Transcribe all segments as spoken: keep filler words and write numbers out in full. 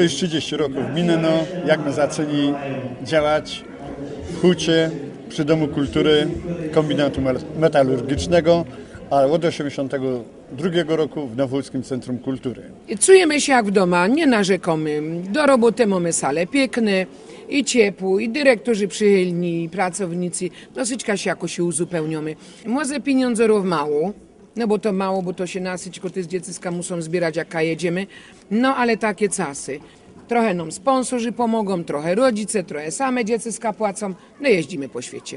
już trzydzieści roków minęło, jak my zaczęli działać w hucie przy Domu Kultury Kombinatu Metalurgicznego, a od osiemdziesiątego drugiego roku w Nowołódzkim Centrum Kultury. Czujemy się jak w domu, nie narzekamy. Do roboty mamy salę piękne i ciepło, i dyrektorzy przychylni, i pracownicy. Dosyć się jakoś się uzupełniamy. Może pieniądzorów mało, no bo to mało, bo to się nasyć, koty z dziecka muszą zbierać, jak jedziemy. No ale takie czasy. Trochę nam sponsorzy pomogą, trochę rodzice, trochę same dziecka płacą. No jeździmy po świecie.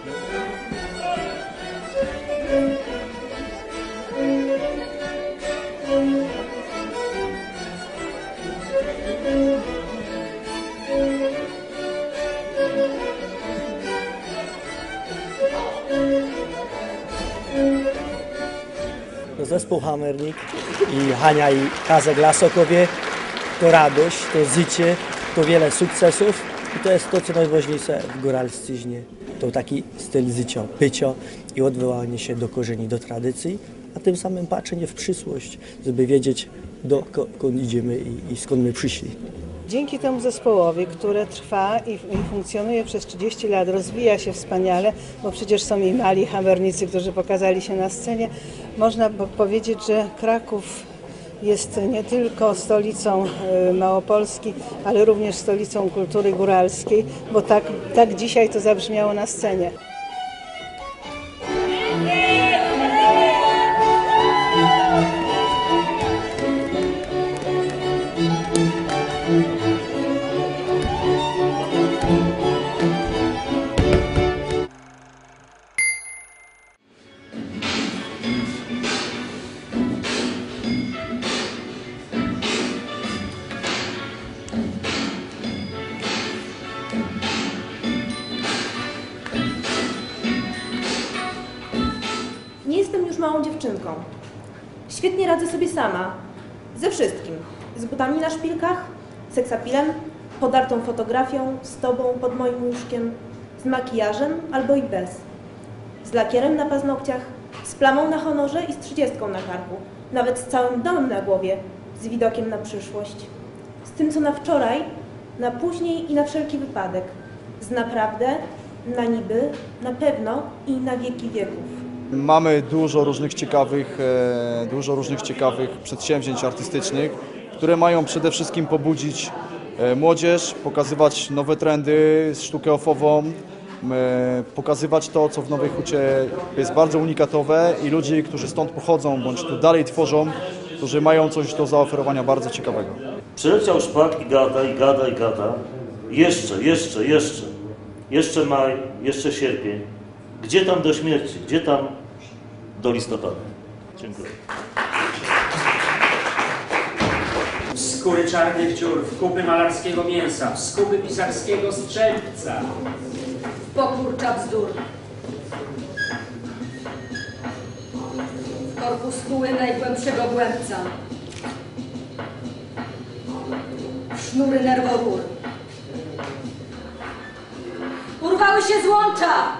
To zespół Hammernik i Hania i Kazek Lasokowie to radość, to życie, to wiele sukcesów i to jest to, co najważniejsze w góralszczyźnie. To taki styl życia, bycia i odwołanie się do korzeni, do tradycji, a tym samym patrzenie w przyszłość, żeby wiedzieć, dokąd idziemy i, i skąd my przyszli. Dzięki temu zespołowi, które trwa i, i funkcjonuje przez trzydzieści lat, rozwija się wspaniale, bo przecież są i mali hammernicy, którzy pokazali się na scenie, można powiedzieć, że Kraków jest nie tylko stolicą Małopolski, ale również stolicą kultury góralskiej, bo tak, tak dzisiaj to zabrzmiało na scenie. Nie jestem już małą dziewczynką. Świetnie radzę sobie sama. Ze wszystkim. Z butami na szpilkach, seksapilem, podartą fotografią, z tobą pod moim łóżkiem, z makijażem albo i bez. Z lakierem na paznokciach, z plamą na honorze i z trzydziestką na karku. Nawet z całym domem na głowie, z widokiem na przyszłość. Z tym, co na wczoraj, na później i na wszelki wypadek. Z naprawdę, na niby, na pewno i na wieki wieków. Mamy dużo różnych ciekawych, dużo różnych ciekawych przedsięwzięć artystycznych, które mają przede wszystkim pobudzić młodzież, pokazywać nowe trendy, sztukę ofową, pokazywać to, co w Nowej Hucie jest bardzo unikatowe i ludzi, którzy stąd pochodzą, bądź tu dalej tworzą, którzy mają coś do zaoferowania bardzo ciekawego. Przyleciał szpak i gada, i gada, i gada. Jeszcze, jeszcze, jeszcze. Jeszcze maj, jeszcze sierpień. Gdzie tam do śmierci? Gdzie tam do listopada? Dziękuję. W skóry czarnych dziur, w kupy malarskiego mięsa, w skupy pisarskiego strzelca. W pokurcza bzdur. W korpuskuły najgłębszego głębca. W sznury nerwowór. Urwały się z łącza!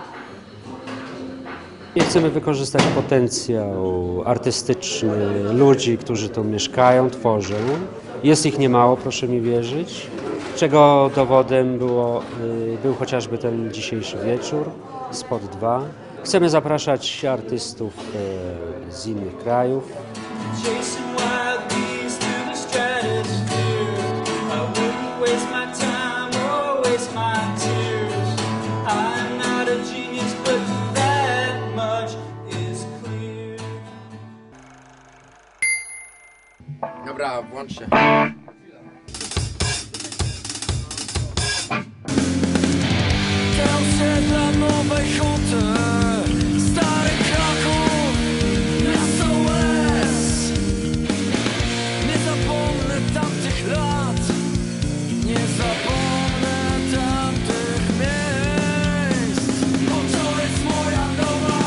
I chcemy wykorzystać potencjał artystyczny ludzi, którzy tu mieszkają, tworzą. Jest ich niemało, proszę mi wierzyć, czego dowodem było, był chociażby ten dzisiejszy wieczór, Spot dwa. Chcemy zapraszać artystów z innych krajów. Dobra, włącz się. Dla nowej huty, stary Kraków, miasto łez. Nie zapomnę tamtych lat, nie zapomnę tamtych miejsc, bo to jest moja nowa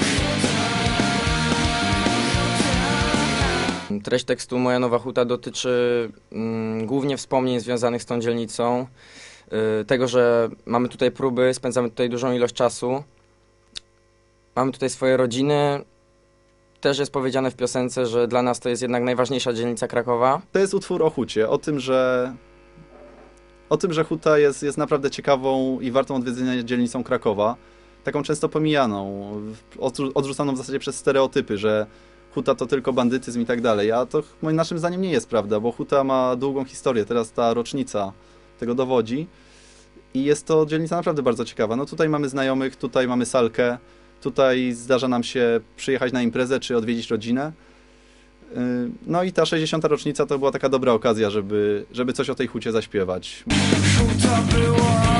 huta. Treść tekstu Moja nowa huta dotyczy mm, głównie wspomnień związanych z tą dzielnicą. Tego, że mamy tutaj próby, spędzamy tutaj dużą ilość czasu, mamy tutaj swoje rodziny też jest powiedziane w piosence, że dla nas to jest jednak najważniejsza dzielnica Krakowa. To jest utwór o Hucie, o tym, że o tym, że Huta jest, jest naprawdę ciekawą i wartą odwiedzenia dzielnicą Krakowa. Taką często pomijaną, odrzucaną w zasadzie przez stereotypy, że Huta to tylko bandytyzm i tak dalej. A to moim naszym zdaniem nie jest prawda, bo Huta ma długą historię. Teraz ta rocznica tego dowodzi. I jest to dzielnica naprawdę bardzo ciekawa. No tutaj mamy znajomych, tutaj mamy salkę, tutaj zdarza nam się przyjechać na imprezę czy odwiedzić rodzinę. No i ta sześćdziesiąta rocznica to była taka dobra okazja, żeby, żeby coś o tej Hucie zaśpiewać. Huta była